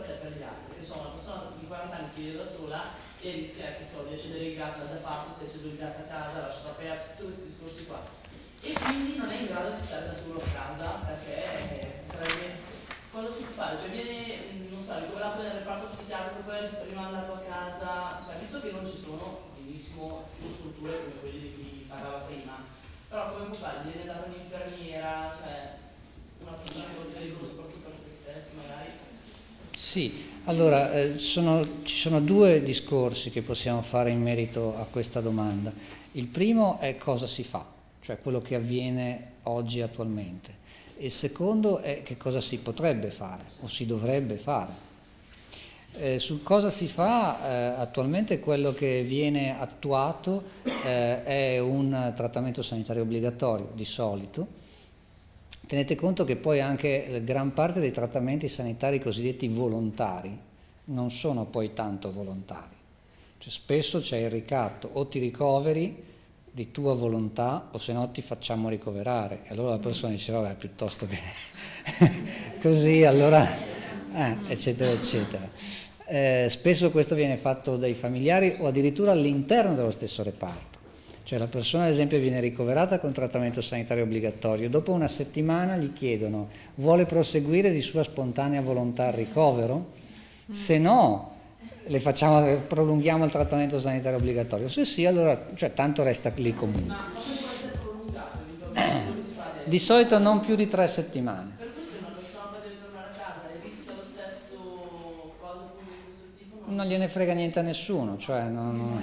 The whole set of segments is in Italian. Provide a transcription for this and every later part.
sé e per gli altri. Che sono una persona di 40 anni che vive da sola e rischia che so, di accendere il gas, l'ha già fatto, si è acceso il gas a casa, l'ha lasciato aperto, tutti questi discorsi qua. E quindi non è in grado di stare da solo a casa perché cosa si può fare? Cioè viene, non so, ricoverato nel reparto psichiatrico, poi rimandato a casa, cioè visto che non ci sono benissimo più strutture come quelle di cui parlava prima, però come può fare? Viene data un'infermiera, cioè una persona che è pericolosa soprattutto per se stesso magari? Sì, allora ci sono due discorsi che possiamo fare in merito a questa domanda. Il primo è cosa si fa, cioè quello che avviene oggi attualmente. Il secondo è che cosa si potrebbe fare o si dovrebbe fare. Sul cosa si fa, attualmente quello che viene attuato è un trattamento sanitario obbligatorio di solito. Tenete conto che poi anche gran parte dei trattamenti sanitari cosiddetti volontari non sono poi tanto volontari. Cioè, spesso c'è il ricatto, o ti ricoveri di tua volontà o se no ti facciamo ricoverare. E allora la persona dice vabbè, piuttosto che così, allora eccetera eccetera. Spesso questo viene fatto dai familiari o addirittura all'interno dello stesso reparto. Cioè la persona ad esempio viene ricoverata con trattamento sanitario obbligatorio, dopo una settimana gli chiedono vuole proseguire di sua spontanea volontà il ricovero? Se no prolunghiamo il trattamento sanitario obbligatorio, se sì allora cioè, tanto resta lì comunque. Ma come può essere prolungato? Dove si fa adesso? Di solito non più di 3 settimane. Per cui se una persona poi deve tornare a casa e rischia lo stesso cosa di questo tipo non gliene frega niente a nessuno, cioè non...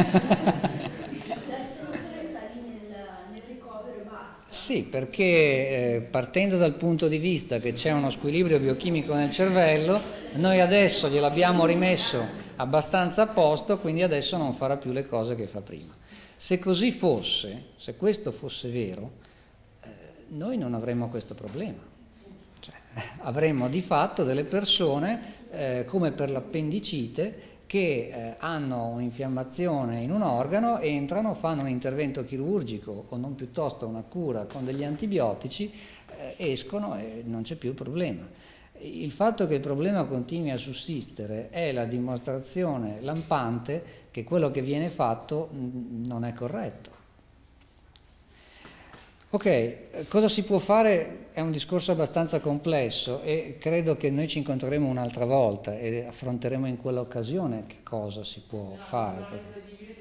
Sì, perché partendo dal punto di vista che c'è uno squilibrio biochimico nel cervello, noi adesso gliel'abbiamo rimesso abbastanza a posto, quindi adesso non farà più le cose che fa prima. Se così fosse, se questo fosse vero, noi non avremmo questo problema. Cioè, avremmo di fatto delle persone, come per l'appendicite, che hanno un'infiammazione in un organo, entrano, fanno un intervento chirurgico o non piuttosto una cura con degli antibiotici, escono e non c'è più il problema. Il fatto che il problema continui a sussistere è la dimostrazione lampante che quello che viene fatto non è corretto. Ok, cosa si può fare è un discorso abbastanza complesso e credo che noi ci incontreremo un'altra volta e affronteremo in quell'occasione che cosa si può fare.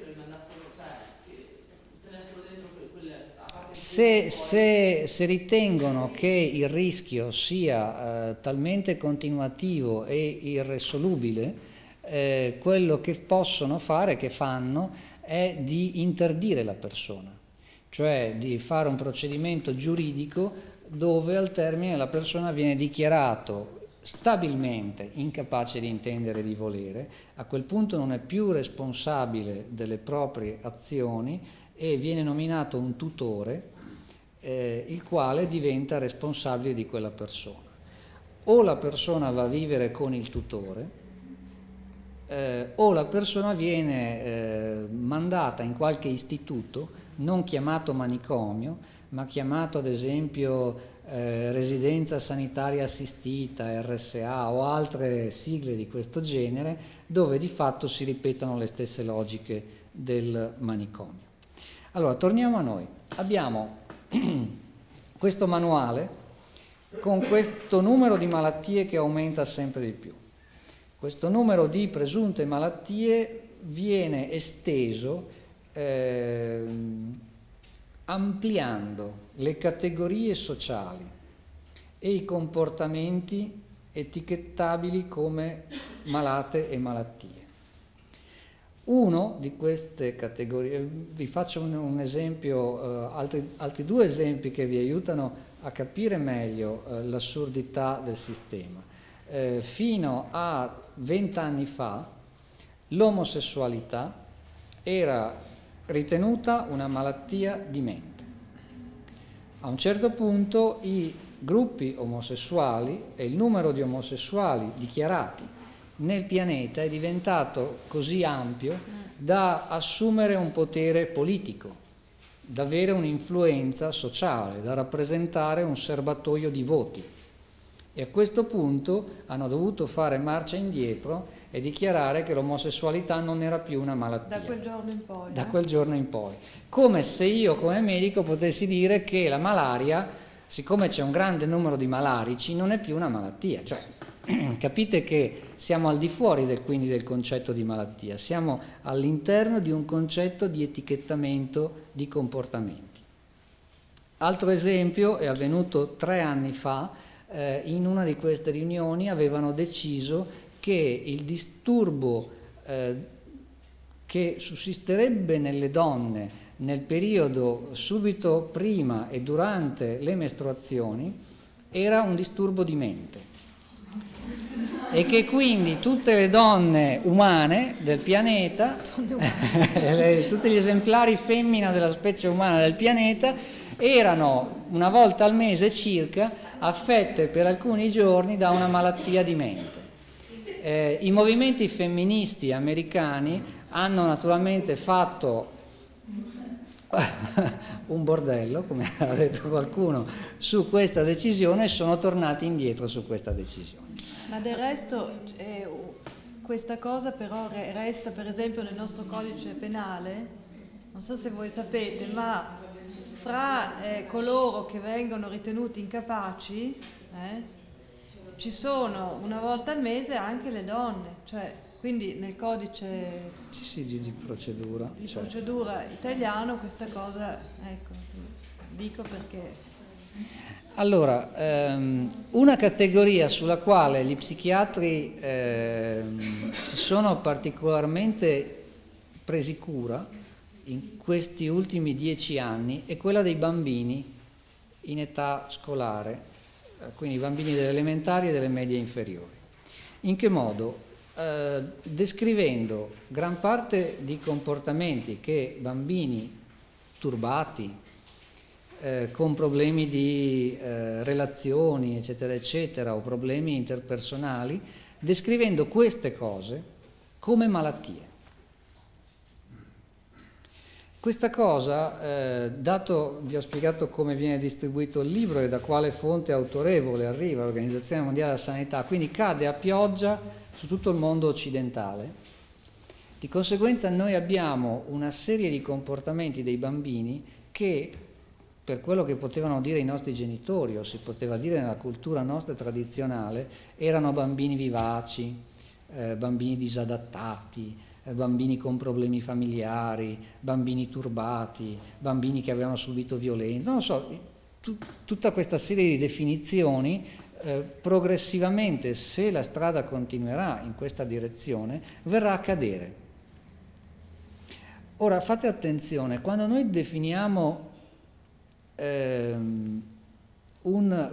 Se ritengono che il rischio sia talmente continuativo e irresolubile, quello che possono fare, che fanno, è di interdire la persona. Cioè di fare un procedimento giuridico dove al termine la persona viene dichiarato stabilmente incapace di intendere e di volere, a quel punto non è più responsabile delle proprie azioni e viene nominato un tutore, il quale diventa responsabile di quella persona. O la persona va a vivere con il tutore, o la persona viene mandata in qualche istituto non chiamato manicomio, ma chiamato ad esempio residenza sanitaria assistita, RSA o altre sigle di questo genere, dove di fatto si ripetono le stesse logiche del manicomio. Allora, torniamo a noi. Abbiamo questo manuale con questo numero di malattie che aumenta sempre di più. Questo numero di presunte malattie viene esteso ampliando le categorie sociali e i comportamenti etichettabili come malate e malattie. Uno di queste categorie, vi faccio un esempio, altri due esempi che vi aiutano a capire meglio l'assurdità del sistema. Fino a 20 anni fa l'omosessualità era ritenuta una malattia di mente. A un certo punto i gruppi omosessuali e il numero di omosessuali dichiarati nel pianeta è diventato così ampio da assumere un potere politico, da avere un'influenza sociale, da rappresentare un serbatoio di voti. E a questo punto hanno dovuto fare marcia indietro e dichiarare che l'omosessualità non era più una malattia. Da quel giorno in poi. Da quel giorno in poi. Come se io come medico potessi dire che la malaria, siccome c'è un grande numero di malarici, non è più una malattia. Cioè, capite che siamo al di fuori quindi del concetto di malattia, siamo all'interno di un concetto di etichettamento di comportamenti. Altro esempio è avvenuto 3 anni fa. In una di queste riunioni avevano deciso che il disturbo che sussisterebbe nelle donne nel periodo subito prima e durante le mestruazioni era un disturbo di mente e che quindi tutte le donne umane del pianeta, tutti gli esemplari femmina della specie umana del pianeta erano una volta al mese circa affette per alcuni giorni da una malattia di mente. I movimenti femministi americani hanno naturalmente fatto un bordello, come ha detto qualcuno, su questa decisione e sono tornati indietro su questa decisione. Ma del resto questa cosa però resta per esempio nel nostro codice penale, non so se voi sapete, ma fra coloro che vengono ritenuti incapaci ci sono una volta al mese anche le donne, cioè quindi nel codice di procedura, procedura italiano questa cosa, ecco, dico perché. Allora, una categoria sulla quale gli psichiatri si sono particolarmente presi cura in questi ultimi 10 anni è quella dei bambini in età scolare, quindi i bambini delle elementari e delle medie inferiori. In che modo? Descrivendo gran parte di comportamenti che bambini turbati, con problemi di relazioni, eccetera, eccetera, o problemi interpersonali, descrivendo queste cose come malattie. Questa cosa, dato, vi ho spiegato come viene distribuito il libro e da quale fonte autorevole arriva l'Organizzazione Mondiale della Sanità, quindi cade a pioggia su tutto il mondo occidentale. Di conseguenza noi abbiamo una serie di comportamenti dei bambini che, per quello che potevano dire i nostri genitori o si poteva dire nella cultura nostra tradizionale, erano bambini vivaci, bambini disadattati, bambini con problemi familiari, bambini turbati, bambini che avevano subito violenza, non so, tutta questa serie di definizioni progressivamente, se la strada continuerà in questa direzione, verrà a cadere. Ora fate attenzione, quando noi definiamo un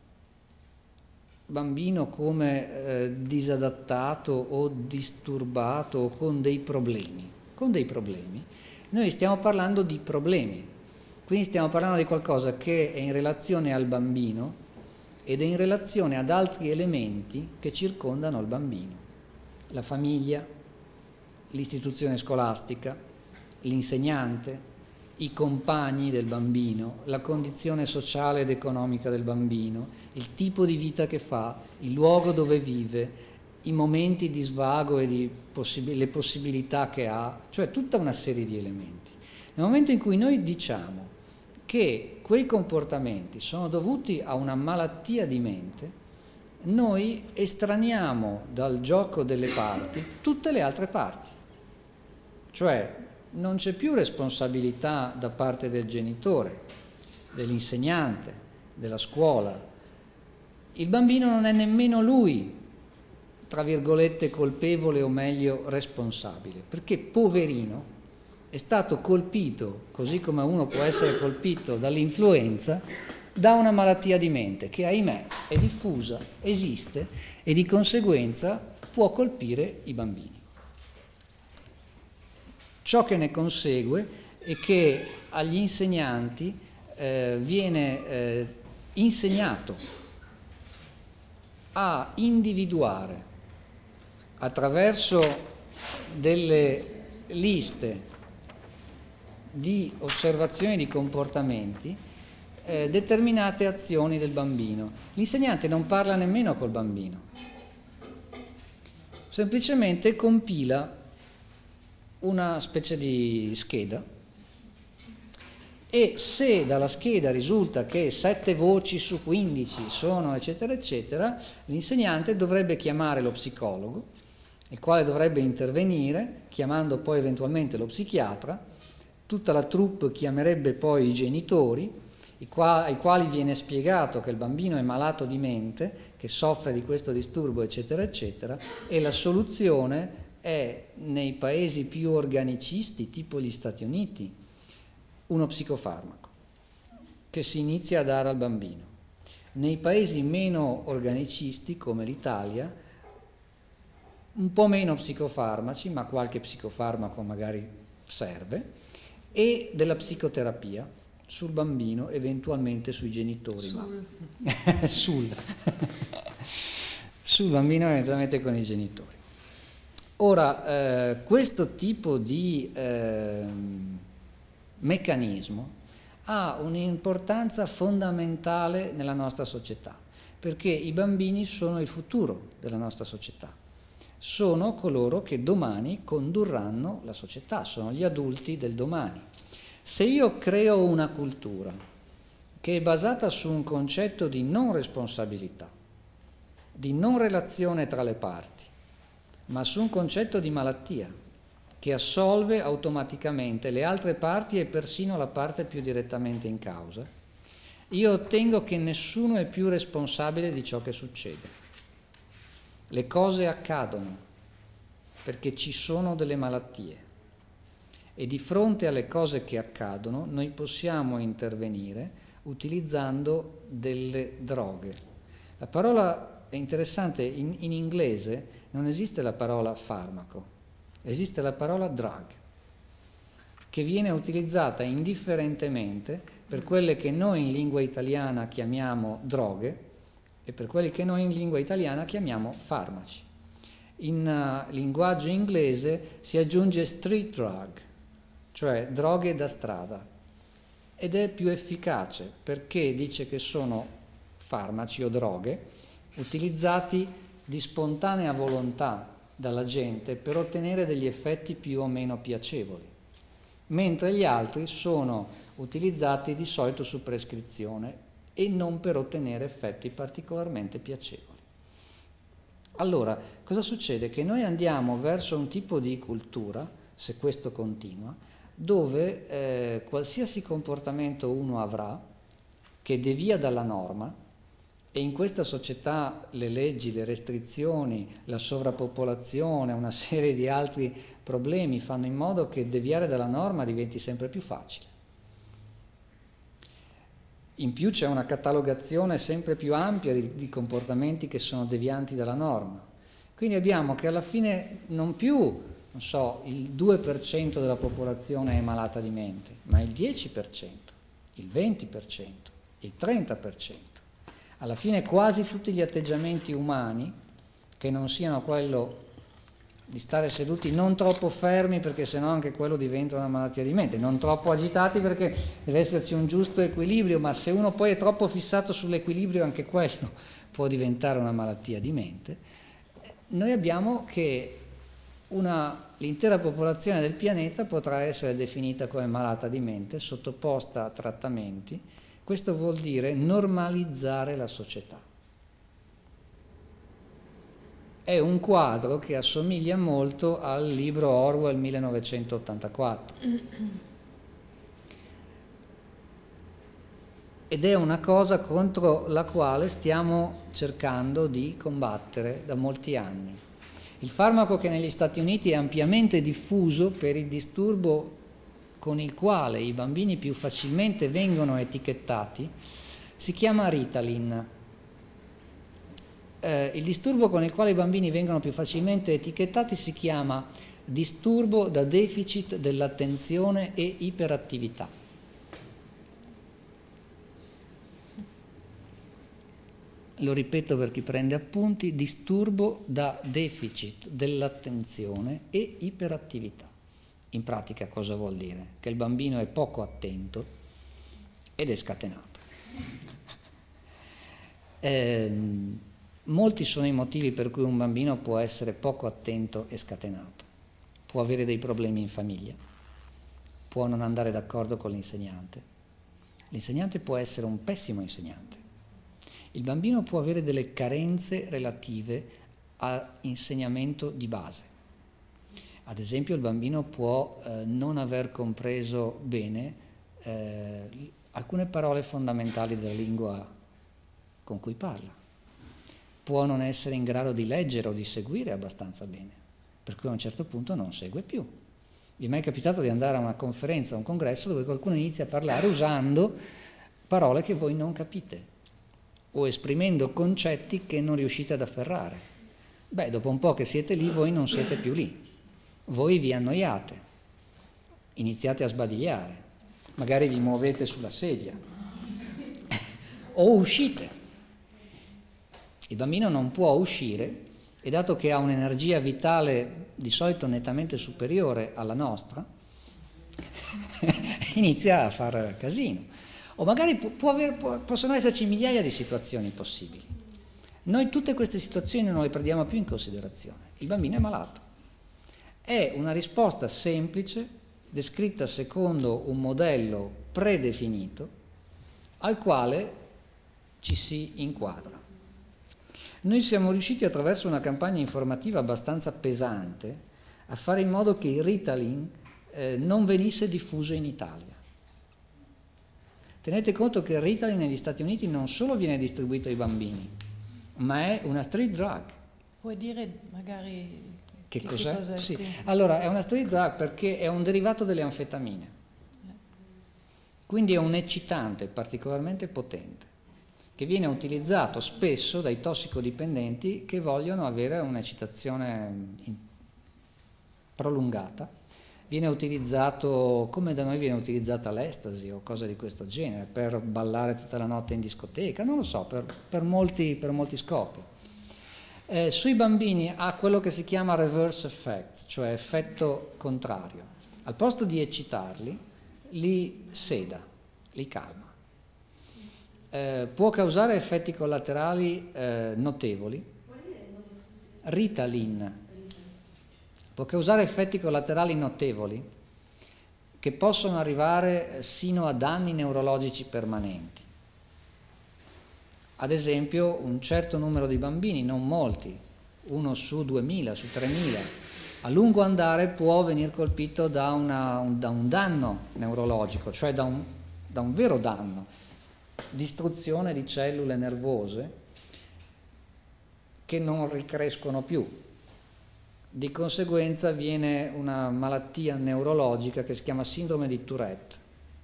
bambino come disadattato o disturbato o con dei problemi, noi stiamo parlando di problemi, quindi stiamo parlando di qualcosa che è in relazione al bambino ed è in relazione ad altri elementi che circondano il bambino, la famiglia, l'istituzione scolastica, l'insegnante, i compagni del bambino, la condizione sociale ed economica del bambino, il tipo di vita che fa, il luogo dove vive, i momenti di svago e le possibilità che ha, cioè tutta una serie di elementi. Nel momento in cui noi diciamo che quei comportamenti sono dovuti a una malattia di mente, noi estraniamo dal gioco delle parti tutte le altre parti, cioè non c'è più responsabilità da parte del genitore, dell'insegnante, della scuola. Il bambino non è nemmeno lui, tra virgolette, colpevole o meglio responsabile, perché poverino è stato colpito, così come uno può essere colpito dall'influenza, da una malattia di mente che ahimè è diffusa, esiste e di conseguenza può colpire i bambini. Ciò che ne consegue è che agli insegnanti viene insegnato a individuare attraverso delle liste di osservazioni di comportamenti determinate azioni del bambino. L'insegnante non parla nemmeno col bambino, semplicemente compila una specie di scheda e se dalla scheda risulta che 7 voci su 15 sono eccetera eccetera, l'insegnante dovrebbe chiamare lo psicologo, il quale dovrebbe intervenire chiamando poi eventualmente lo psichiatra. Tutta la troupe chiamerebbe poi i genitori, ai quali viene spiegato che il bambino è malato di mente, che soffre di questo disturbo eccetera eccetera, e la soluzione è, nei paesi più organicisti tipo gli Stati Uniti, uno psicofarmaco che si inizia a dare al bambino. Nei paesi meno organicisti come l'Italia un po' meno psicofarmaci, ma qualche psicofarmaco magari serve, e della psicoterapia sul bambino, eventualmente sui genitori. Sul bambino, eventualmente con i genitori. Ora, questo tipo di meccanismo ha un'importanza fondamentale nella nostra società, perché i bambini sono il futuro della nostra società, sono coloro che domani condurranno la società, sono gli adulti del domani. Se io creo una cultura che è basata su un concetto di non responsabilità, di non relazione tra le parti, ma su un concetto di malattia che assolve automaticamente le altre parti e persino la parte più direttamente in causa, io ottengo che nessuno è più responsabile di ciò che succede. Le cose accadono perché ci sono delle malattie e di fronte alle cose che accadono noi possiamo intervenire utilizzando delle droghe. La parola è interessante, in inglese non esiste la parola farmaco, esiste la parola drug, che viene utilizzata indifferentemente per quelle che noi in lingua italiana chiamiamo droghe e per quelli che noi in lingua italiana chiamiamo farmaci. In linguaggio inglese si aggiunge street drug, cioè droghe da strada, ed è più efficace perché dice che sono farmaci o droghe utilizzati di spontanea volontà dalla gente per ottenere degli effetti più o meno piacevoli, mentre gli altri sono utilizzati di solito su prescrizione e non per ottenere effetti particolarmente piacevoli. Allora, cosa succede? Che noi andiamo verso un tipo di cultura, se questo continua, dove qualsiasi comportamento uno avrà, che devia dalla norma, e in questa società le leggi, le restrizioni, la sovrappopolazione, una serie di altri problemi fanno in modo che deviare dalla norma diventi sempre più facile. In più c'è una catalogazione sempre più ampia di comportamenti che sono devianti dalla norma. Quindi abbiamo che alla fine non più, non so, il 2% della popolazione è malata di mente, ma il 10%, il 20%, il 30%. Alla fine quasi tutti gli atteggiamenti umani, che non siano quello di stare seduti non troppo fermi perché sennò anche quello diventa una malattia di mente, non troppo agitati perché deve esserci un giusto equilibrio, ma se uno poi è troppo fissato sull'equilibrio anche quello può diventare una malattia di mente. Noi abbiamo che l'intera popolazione del pianeta potrà essere definita come malata di mente, sottoposta a trattamenti. Questo vuol dire normalizzare la società. È un quadro che assomiglia molto al libro Orwell 1984 ed è una cosa contro la quale stiamo cercando di combattere da molti anni. Il farmaco che negli Stati Uniti è ampiamente diffuso per il disturbo con il quale i bambini più facilmente vengono etichettati si chiama Ritalin. Il disturbo con il quale i bambini vengono più facilmente etichettati si chiama disturbo da deficit dell'attenzione e iperattività. Lo ripeto per chi prende appunti: disturbo da deficit dell'attenzione e iperattività. In pratica cosa vuol dire? Che il bambino è poco attento ed è scatenato. Molti sono i motivi per cui un bambino può essere poco attento e scatenato. Può avere dei problemi in famiglia, può non andare d'accordo con l'insegnante. L'insegnante può essere un pessimo insegnante. Il bambino può avere delle carenze relative all'insegnamento di base. Ad esempio il bambino può non aver compreso bene alcune parole fondamentali della lingua con cui parla. Può non essere in grado di leggere o di seguire abbastanza bene, per cui a un certo punto non segue più. Vi è mai capitato di andare a una conferenza, a un congresso dove qualcuno inizia a parlare usando parole che voi non capite o esprimendo concetti che non riuscite ad afferrare? Beh, dopo un po' che siete lì, voi non siete più lì. Voi vi annoiate, iniziate a sbadigliare, magari vi muovete sulla sedia o uscite. Il bambino non può uscire e dato che ha un'energia vitale di solito nettamente superiore alla nostra, inizia a far casino. O magari possono esserci migliaia di situazioni possibili. Noi tutte queste situazioni non le prendiamo più in considerazione. Il bambino è malato. È una risposta semplice, descritta secondo un modello predefinito, al quale ci si inquadra. Noi siamo riusciti attraverso una campagna informativa abbastanza pesante a fare in modo che il Ritalin non venisse diffuso in Italia. Tenete conto che il Ritalin negli Stati Uniti non solo viene distribuito ai bambini, ma è una street drug. Puoi dire magari che cos'è? Sì. Sì. Allora, è una street drug perché è un derivato delle anfetamine. Quindi è un eccitante particolarmente potente, che viene utilizzato spesso dai tossicodipendenti che vogliono avere un'eccitazione prolungata. Viene utilizzato, come da noi viene utilizzata l'estasi o cose di questo genere, per ballare tutta la notte in discoteca, non lo so, per molti scopi. Sui bambini ha quello che si chiama reverse effect, cioè effetto contrario. Al posto di eccitarli, li seda, li calma. Può causare effetti collaterali notevoli. Ritalin può causare effetti collaterali notevoli che possono arrivare sino a danni neurologici permanenti. Ad esempio, un certo numero di bambini, non molti, 1 su 2000, su 3000, a lungo andare può venire colpito da un danno neurologico, cioè da un vero danno, distruzione di cellule nervose che non ricrescono più. Di conseguenza viene una malattia neurologica che si chiama sindrome di Tourette.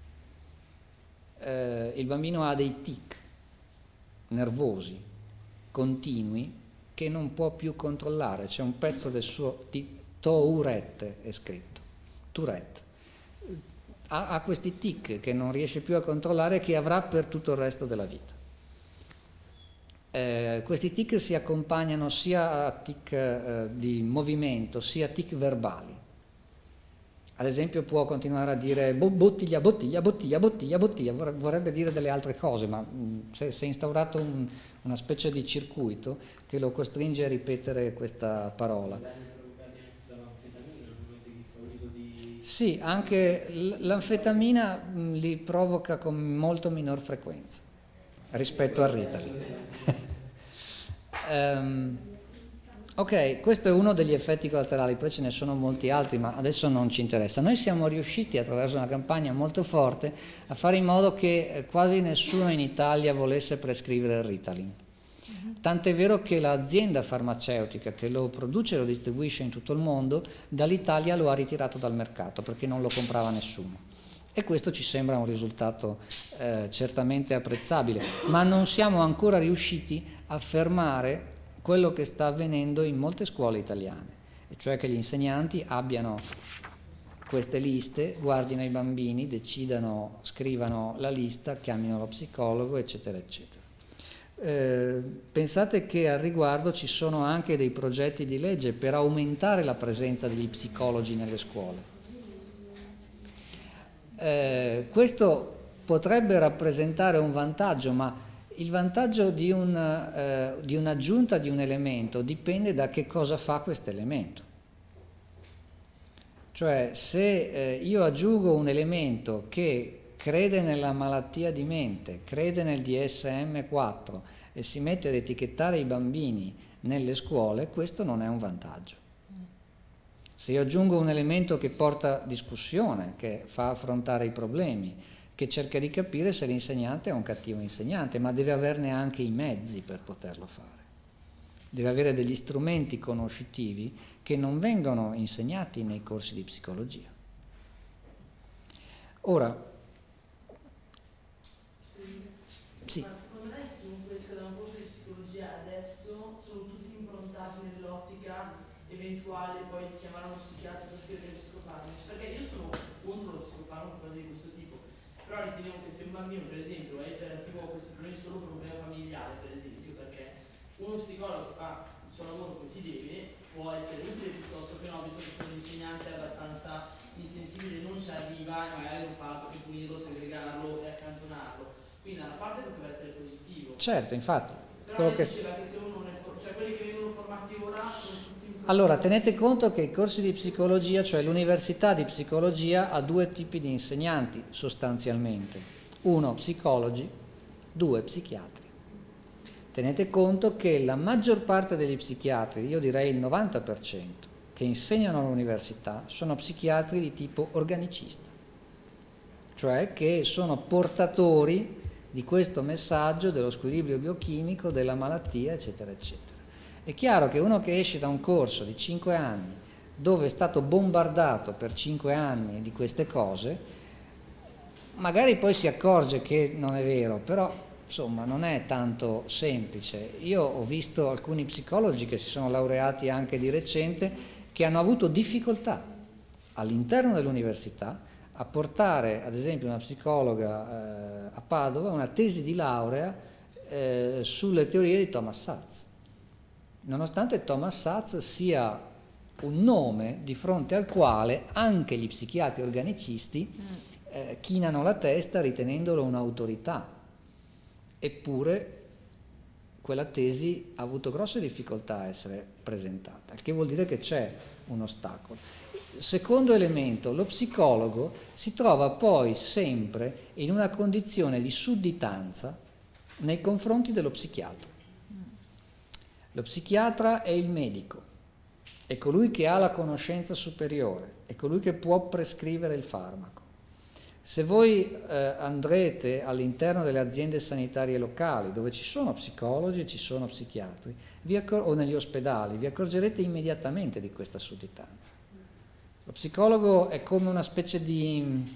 Il bambino ha dei tic nervosi continui che non può più controllare. C'è un pezzo del suo di Tourette, è scritto, Tourette. Ha questi tic che non riesce più a controllare e che avrà per tutto il resto della vita. Questi tic si accompagnano sia a tic di movimento sia a tic verbali. Ad esempio può continuare a dire bottiglia, bottiglia, bottiglia, bottiglia, bottiglia, vorrebbe dire delle altre cose, ma si è instaurato una specie di circuito che lo costringe a ripetere questa parola. Sì, anche l'anfetamina li provoca con molto minor frequenza rispetto al Ritalin. Ok, questo è uno degli effetti collaterali, poi ce ne sono molti altri, ma adesso non ci interessa. Noi siamo riusciti attraverso una campagna molto forte a fare in modo che quasi nessuno in Italia volesse prescrivere il Ritalin. Tant'è vero che l'azienda farmaceutica che lo produce e lo distribuisce in tutto il mondo, dall'Italia lo ha ritirato dal mercato perché non lo comprava nessuno. E questo ci sembra un risultato certamente apprezzabile, ma non siamo ancora riusciti a fermare quello che sta avvenendo in molte scuole italiane, e cioè che gli insegnanti abbiano queste liste, guardino i bambini, decidano, scrivano la lista, chiamino lo psicologo, eccetera, eccetera. Pensate che al riguardo ci sono anche dei progetti di legge per aumentare la presenza degli psicologi nelle scuole. Questo potrebbe rappresentare un vantaggio, ma il vantaggio di un'aggiunta di un elemento dipende da che cosa fa questo elemento. Cioè, se io aggiungo un elemento che crede nella malattia di mente, crede nel DSM-4 e si mette ad etichettare i bambini nelle scuole, questo non è un vantaggio. Se io aggiungo un elemento che porta discussione, che fa affrontare i problemi, che cerca di capire se l'insegnante è un cattivo insegnante, ma deve averne anche i mezzi per poterlo fare. Deve avere degli strumenti conoscitivi che non vengono insegnati nei corsi di psicologia. Ora, sì. Ma secondo me chiunque esca da un corso di psicologia adesso sono tutti improntati nell'ottica eventuale poi di chiamare uno psichiatra per scrivere psicofarmaci, perché io sono contro lo psicofarmaco, cose di questo tipo, però riteniamo che se un bambino per esempio è iperattivo a questi problemi solo per un problema familiare, per esempio, perché uno psicologo fa il suo lavoro come si deve, può essere utile piuttosto che no, visto che se l'insegnante è abbastanza insensibile non ci arriva e magari non fa altro che punirlo, segregarlo e accantonarlo. Quindi da una parte potrebbe essere positivo. Certo, infatti. Però lei diceva che se uno non è cioè quelli che vengono formati ora sono tutti... Allora, tenete conto che i corsi di psicologia, cioè l'università di psicologia, ha due tipi di insegnanti sostanzialmente. Uno, psicologi, due, psichiatri. Tenete conto che la maggior parte degli psichiatri, io direi il 90%, che insegnano all'università, sono psichiatri di tipo organicista, cioè che sono portatori di questo messaggio dello squilibrio biochimico, della malattia, eccetera, eccetera. È chiaro che uno che esce da un corso di 5 anni, dove è stato bombardato per 5 anni di queste cose, magari poi si accorge che non è vero, però insomma non è tanto semplice. Io ho visto alcuni psicologi che si sono laureati anche di recente, che hanno avuto difficoltà all'interno dell'università a portare, ad esempio, una psicologa a Padova, una tesi di laurea sulle teorie di Thomas Szasz, nonostante Thomas Szasz sia un nome di fronte al quale anche gli psichiatri organicisti chinano la testa ritenendolo un'autorità. Eppure quella tesi ha avuto grosse difficoltà a essere presentata, il che vuol dire che c'è un ostacolo. Secondo elemento, lo psicologo si trova poi sempre in una condizione di sudditanza nei confronti dello psichiatra. Lo psichiatra è il medico, è colui che ha la conoscenza superiore, è colui che può prescrivere il farmaco. Se voi andrete all'interno delle aziende sanitarie locali, dove ci sono psicologi e ci sono psichiatri, o negli ospedali, vi accorgerete immediatamente di questa sudditanza. Lo psicologo è come una specie di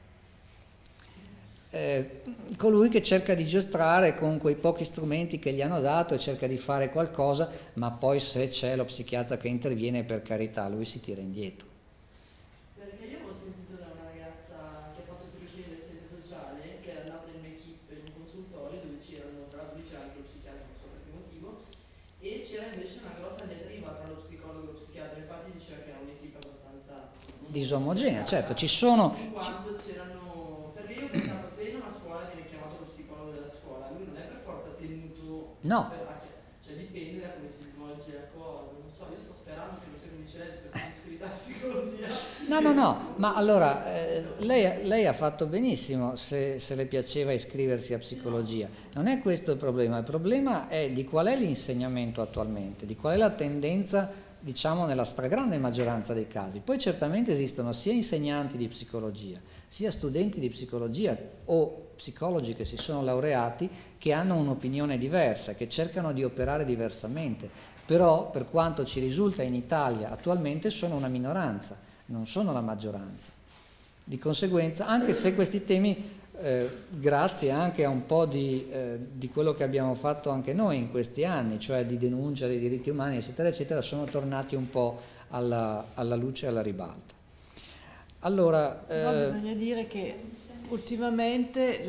colui che cerca di giostrare con quei pochi strumenti che gli hanno dato e cerca di fare qualcosa, ma poi se c'è lo psichiatra che interviene, per carità, lui si tira indietro. Perché io ho sentito da una ragazza che ha fatto trilogia del servizio sociale, che era andata in un'equipe per un consultorio dove c'erano, tra l'altro c'era anche lo psichiatra, non so per che motivo, e c'era invece una grossa diatriba tra lo psicologo e lo psichiatra, infatti diceva che era un'equipe abbastanza disomogenea, certo, ci sono... In quanto c'erano, perché io ho pensato, se in una scuola viene chiamato lo psicologo della scuola, lui non è per forza tenuto, no. Cioè dipende da come si svolge la cosa, non so, io sto sperando che non sia come dice lei, visto che mi iscritta a psicologia. No, ma allora lei ha fatto benissimo se le piaceva iscriversi a psicologia, non è questo il problema è di qual è l'insegnamento attualmente, di qual è la tendenza, diciamo, nella stragrande maggioranza dei casi. Poi certamente esistono sia insegnanti di psicologia, sia studenti di psicologia o psicologi che si sono laureati che hanno un'opinione diversa, che cercano di operare diversamente, però per quanto ci risulta in Italia attualmente sono una minoranza, non sono la maggioranza. Di conseguenza, anche se questi temi, grazie anche a un po' di quello che abbiamo fatto anche noi in questi anni, cioè di denuncia dei diritti umani, eccetera, eccetera, sono tornati un po' alla luce e alla ribalta. Allora, però bisogna dire che ultimamente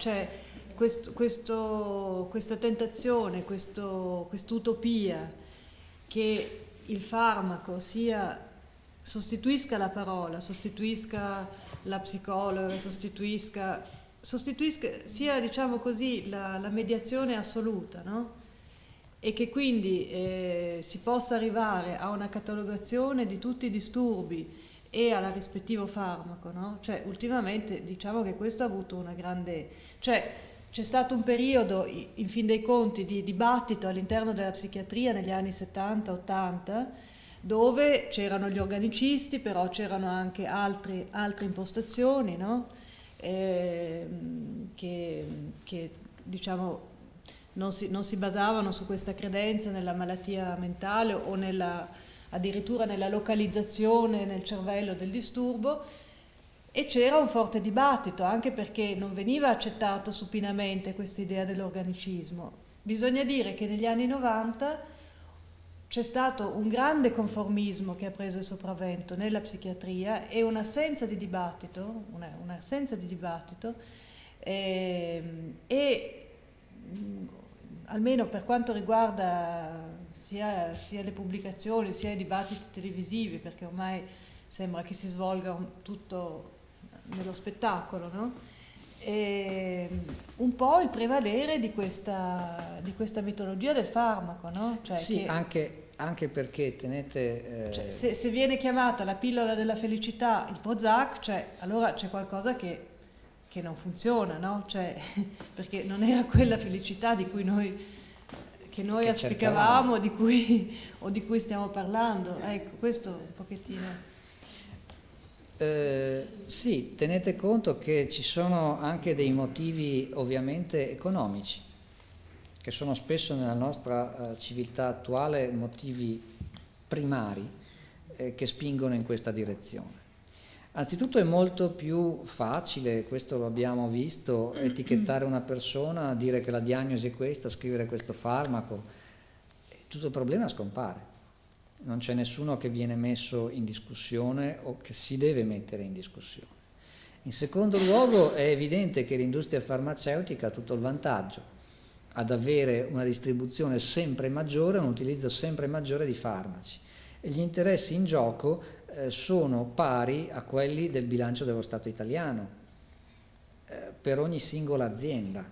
questa tentazione, quest'utopia che il farmaco sostituisca la parola, sostituisca la psicologa, sostituisca sostituisca sia, diciamo così, la mediazione assoluta, no? E che quindi si possa arrivare a una catalogazione di tutti i disturbi e al rispettivo farmaco, no? Cioè, ultimamente diciamo che questo ha avuto una grande... Cioè, c'è stato un periodo, in fin dei conti, di dibattito all'interno della psichiatria negli anni 70-80, dove c'erano gli organicisti, però c'erano anche altre impostazioni, no? Che diciamo non si basavano su questa credenza nella malattia mentale o addirittura nella localizzazione nel cervello del disturbo, e c'era un forte dibattito, anche perché non veniva accettato supinamente questa idea dell'organicismo. Bisogna dire che negli anni 90 c'è stato un grande conformismo che ha preso il sopravvento nella psichiatria e un'assenza di dibattito, almeno per quanto riguarda sia le pubblicazioni sia i dibattiti televisivi, perché ormai sembra che si svolga tutto nello spettacolo, no? Un po' il prevalere di questa mitologia del farmaco, no? Cioè sì, anche perché tenete... Cioè, se viene chiamata la pillola della felicità il Prozac, cioè, allora c'è qualcosa che non funziona, no? Cioè, perché non era quella felicità di cui noi auspicavamo, di cui stiamo parlando. Ecco, questo un pochettino. Sì, tenete conto che ci sono anche dei motivi ovviamente economici, che sono spesso nella nostra civiltà attuale motivi primari che spingono in questa direzione. Anzitutto è molto più facile, questo lo abbiamo visto, etichettare una persona, dire che la diagnosi è questa, scrivere questo farmaco, e tutto il problema scompare. Non c'è nessuno che viene messo in discussione o che si deve mettere in discussione. In secondo luogo è evidente che l'industria farmaceutica ha tutto il vantaggio ad avere una distribuzione sempre maggiore, un utilizzo sempre maggiore di farmaci, e gli interessi in gioco sono pari a quelli del bilancio dello Stato italiano per ogni singola azienda.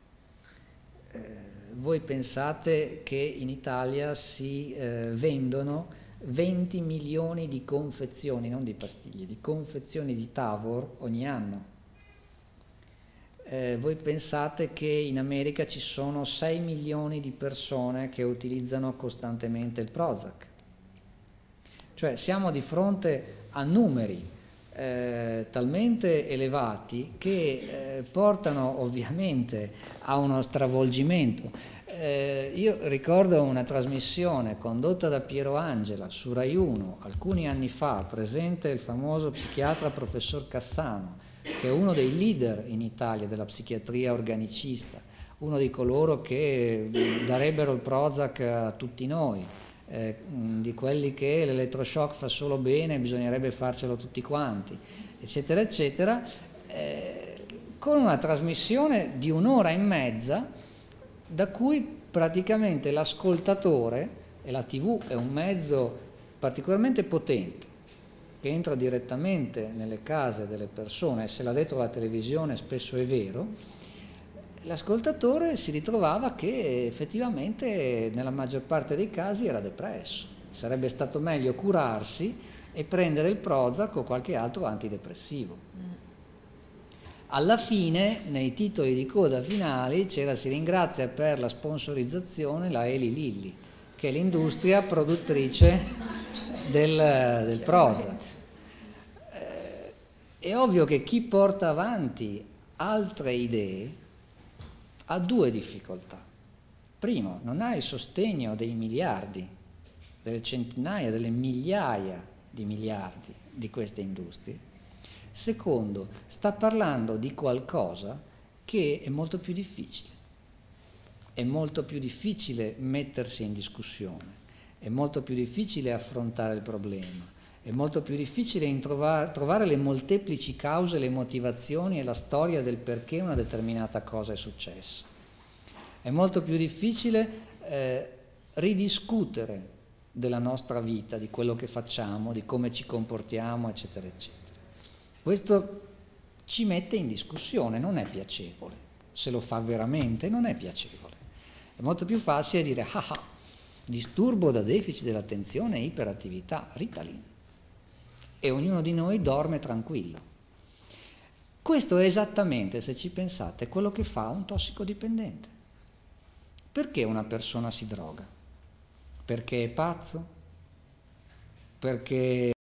Voi pensate che in Italia si vendono 20 milioni di confezioni, non di pastiglie, di confezioni di Tavor ogni anno. Voi pensate che in America ci sono 6 milioni di persone che utilizzano costantemente il Prozac. Cioè siamo di fronte a numeri talmente elevati che portano ovviamente a uno stravolgimento. Io ricordo una trasmissione condotta da Piero Angela su Rai 1 alcuni anni fa, presente il famoso psichiatra professor Cassano, che è uno dei leader in Italia della psichiatria organicista, uno di coloro che darebbero il Prozac a tutti noi, di quelli che l'elettroshock fa solo bene, bisognerebbe farcelo tutti quanti, eccetera, eccetera, con una trasmissione di un'ora e mezza da cui praticamente l'ascoltatore, e la TV è un mezzo particolarmente potente, che entra direttamente nelle case delle persone, e se l'ha detto la televisione spesso è vero, l'ascoltatore si ritrovava che effettivamente nella maggior parte dei casi era depresso. Sarebbe stato meglio curarsi e prendere il Prozac o qualche altro antidepressivo. Alla fine, nei titoli di coda finali, c'era si ringrazia per la sponsorizzazione la Eli Lilly, che è l'industria produttrice del Prozac. È ovvio che chi porta avanti altre idee ha due difficoltà. Primo, non ha il sostegno dei miliardi, delle centinaia, delle migliaia di miliardi di queste industrie. Secondo, sta parlando di qualcosa che è molto più difficile. È molto più difficile mettersi in discussione, è molto più difficile affrontare il problema, è molto più difficile trovare le molteplici cause, le motivazioni e la storia del perché una determinata cosa è successa. È molto più difficile ridiscutere della nostra vita, di quello che facciamo, di come ci comportiamo, eccetera, eccetera. Questo ci mette in discussione, non è piacevole. Se lo fa veramente non è piacevole. È molto più facile dire disturbo da deficit dell'attenzione e iperattività, Ritalin. E ognuno di noi dorme tranquillo. Questo è esattamente, se ci pensate, quello che fa un tossicodipendente. Perché una persona si droga? Perché è pazzo? Perché